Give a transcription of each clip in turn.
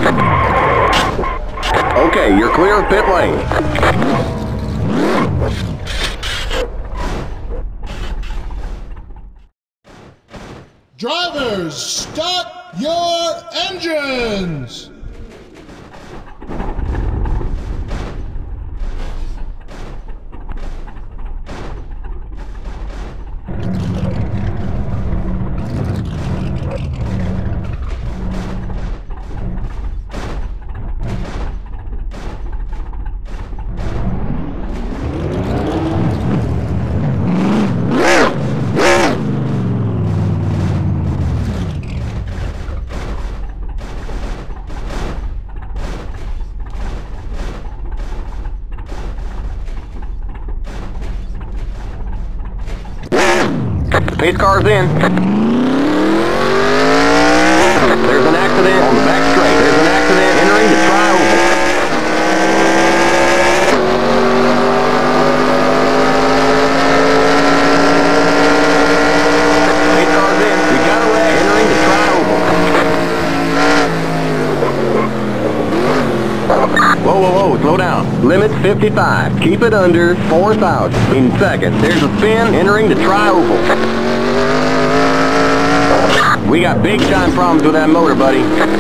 Okay, you're clear of pit lane. Drivers, start your engines! Pace car's in. There's an accident on the back straight. There's an accident entering the tri-oval. Pace car's in. We got a wreck entering the tri-oval. Whoa, whoa, whoa, slow down. Limit 55. Keep it under 4,000. In seconds, there's a spin entering the tri-oval. We got big time problems with that motor, buddy.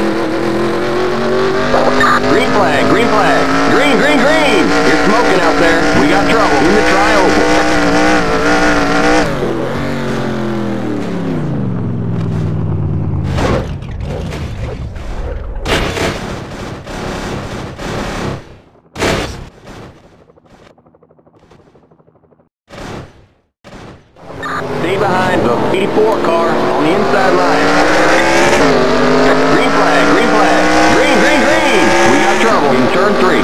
Green flag, green flag. Green, green, green! You're smoking out there. We got trouble in the tri-oval. Stay behind the P4 car on the inside line. Green flag, green flag. Green, green, green! We got trouble in turn 3.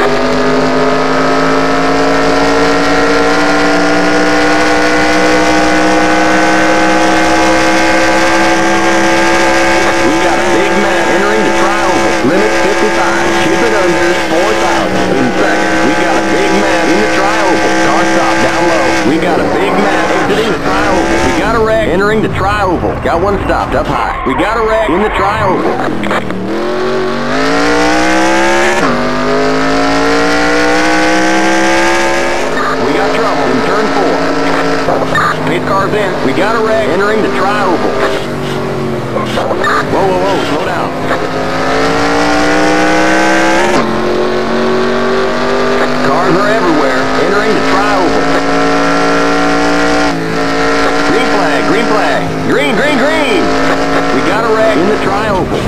We got a big man entering the tri-oval. Limit 55. Keep it under 4,000. In seconds, we got a big man in the tri-oval. Car stop down low. We got a big man exiting the tri-oval. We got a wreck entering the tri-oval. Got one stopped up high. We got a wreck in the tri-oval. We got trouble in turn 4. Pace car's in. We got a wreck entering the tri-oval. Whoa, whoa, whoa, slow down. Cars are everywhere entering the tri-oval. Green flag, green flag. Green, green, green! We got a wreck in the tri-oval.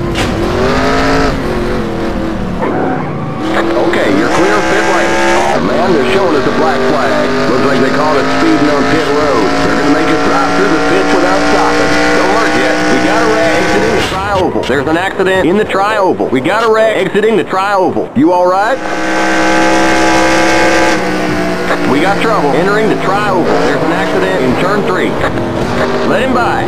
Okay, you're clear of pit lane. Oh man, they're showing us a black flag. Looks like they call it speeding on pit road. They're gonna make us drive through the pits without stopping. Don't work yet. We got a wreck exiting the tri-oval. There's an accident in the tri-oval. We got a wreck exiting the tri-oval. You alright? We got trouble entering the tri-oval. There's an accident in turn 3. Let him by.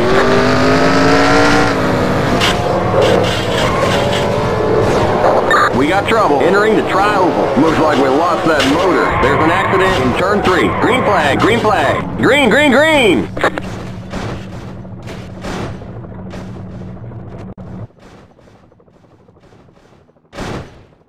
We got trouble entering the tri-oval. Looks like we lost that motor. There's an accident in turn 3. Green flag, green flag. Green, green, green!